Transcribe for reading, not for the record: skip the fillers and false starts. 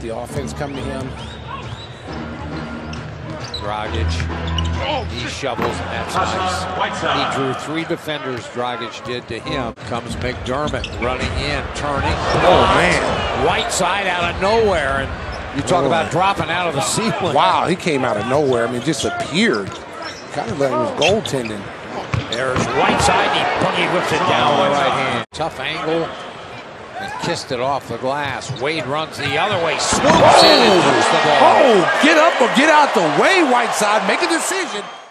the offense come to him. Dragic, he shovels, and that's nice. He drew 3 defenders, Dragic did to him. Comes McDermott running in, turning. Oh, man. Whiteside out of nowhere, and you talk about dropping out of the ceiling. Wow, he came out of nowhere. I mean, just appeared. Kind of like he was goaltending. There's Whiteside, he boogie whips it down with the right hand. Tough angle, and kissed it off the glass. Wade runs the other way, swoops in and puts the ball. Oh, get up or get out the way, Whiteside. Make a decision.